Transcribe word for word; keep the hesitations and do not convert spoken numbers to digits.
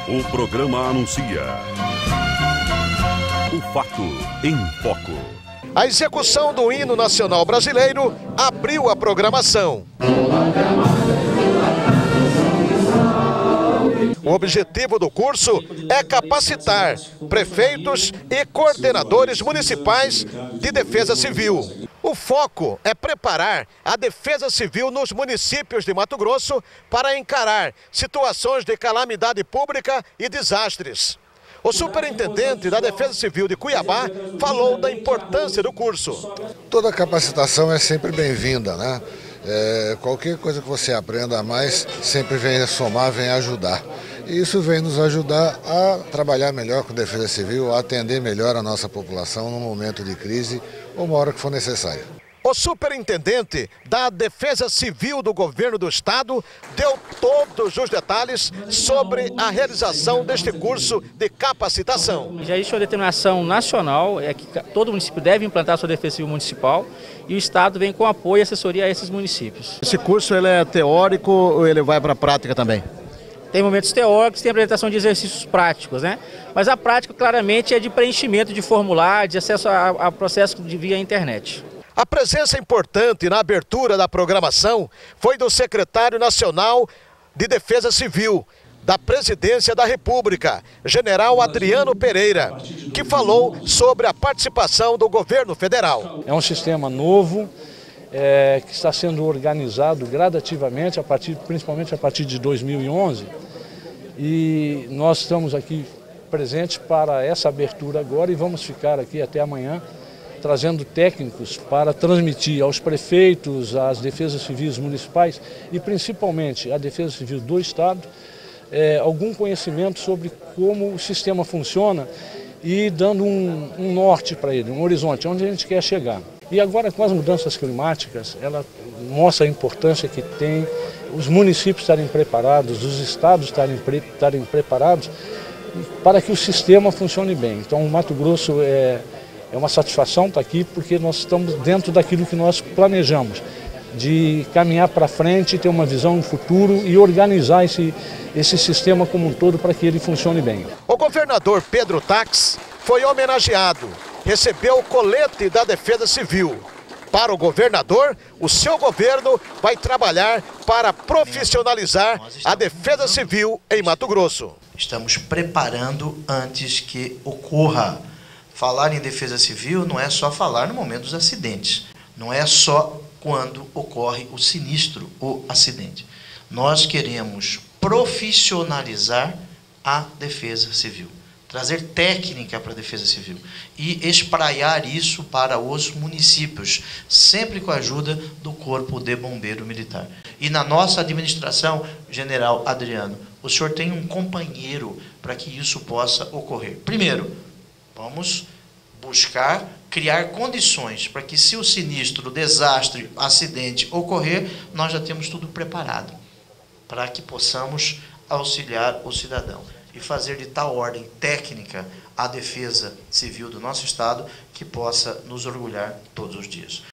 O programa anuncia o fato em foco. A execução do hino nacional brasileiro abriu a programação. O objetivo do curso é capacitar prefeitos e coordenadores municipais de defesa civil. O foco é preparar a defesa civil nos municípios de Mato Grosso para encarar situações de calamidade pública e desastres. O superintendente da Defesa Civil de Cuiabá falou da importância do curso. Toda capacitação é sempre bem-vinda, né? É, qualquer coisa que você aprenda a mais sempre vem a somar, vem a ajudar. E isso vem nos ajudar a trabalhar melhor com a Defesa Civil, a atender melhor a nossa população num momento de crise ou uma hora que for necessário. O superintendente da Defesa Civil do Governo do Estado deu todos os detalhes sobre a realização deste curso de capacitação. Já existe uma determinação nacional, é que todo município deve implantar sua Defesa Civil Municipal e o Estado vem com apoio e assessoria a esses municípios. Esse curso ele é teórico ou ele vai para a prática também? Tem momentos teóricos, tem apresentação de exercícios práticos, né? Mas a prática claramente é de preenchimento de formulário, de acesso a, a processo de via internet. A presença importante na abertura da programação foi do secretário nacional de Defesa Civil da Presidência da República, General Adriano Pereira, que falou sobre a participação do governo federal. É um sistema novo, é, que está sendo organizado gradativamente, a partir, principalmente a partir de dois mil e onze, e nós estamos aqui presentes para essa abertura agora e vamos ficar aqui até amanhã, trazendo técnicos para transmitir aos prefeitos, às defesas civis municipais e principalmente à Defesa Civil do Estado, é, algum conhecimento sobre como o sistema funciona e dando um, um norte para ele, um horizonte, onde a gente quer chegar. E agora com as mudanças climáticas, ela mostra a importância que tem os municípios estarem preparados, os estados estarem, pre, estarem preparados para que o sistema funcione bem. Então o Mato Grosso é É uma satisfação estar aqui porque nós estamos dentro daquilo que nós planejamos, de caminhar para frente, ter uma visão no futuro e organizar esse, esse sistema como um todo para que ele funcione bem. O governador Pedro Tax foi homenageado, recebeu o colete da Defesa Civil. Para o governador, o seu governo vai trabalhar para profissionalizar a Defesa Civil em Mato Grosso. Estamos preparando antes que ocorra. Falar em defesa civil não é só falar no momento dos acidentes, não é só quando ocorre o sinistro ou acidente. Nós queremos profissionalizar a defesa civil, trazer técnica para a defesa civil e espraiar isso para os municípios, sempre com a ajuda do Corpo de Bombeiro Militar. E na nossa administração, General Adriano, o senhor tem um companheiro para que isso possa ocorrer. Primeiro, vamos buscar criar condições para que, se o sinistro, o desastre, o acidente ocorrer, nós já temos tudo preparado para que possamos auxiliar o cidadão e fazer de tal ordem técnica a defesa civil do nosso Estado que possa nos orgulhar todos os dias.